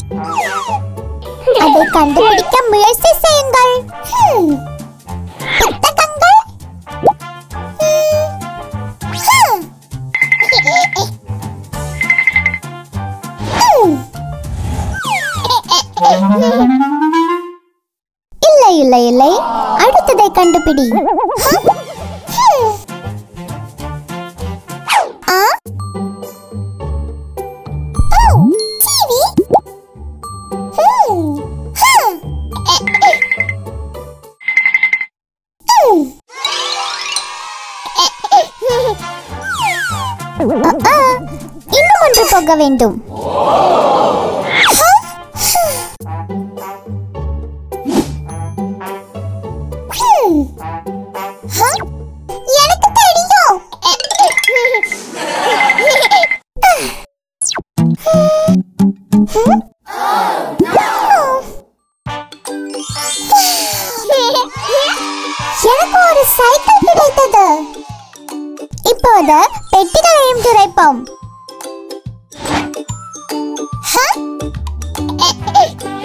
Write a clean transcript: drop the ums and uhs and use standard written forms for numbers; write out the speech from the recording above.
அதை கண்டுபிடிக்க முயற்சி செய்யுங்கள். புத்தகங்கள். இல்லை இல்லை இல்லை, அடுத்ததை கண்டுபிடி. இன்னும் ஒன்று போக வேண்டும். எனக்கு தெரியும். எனக்கு ஒரு சைக்கிள் கிடைத்தது. இப்போது பெட்டிகளையும் துரைப்போம்.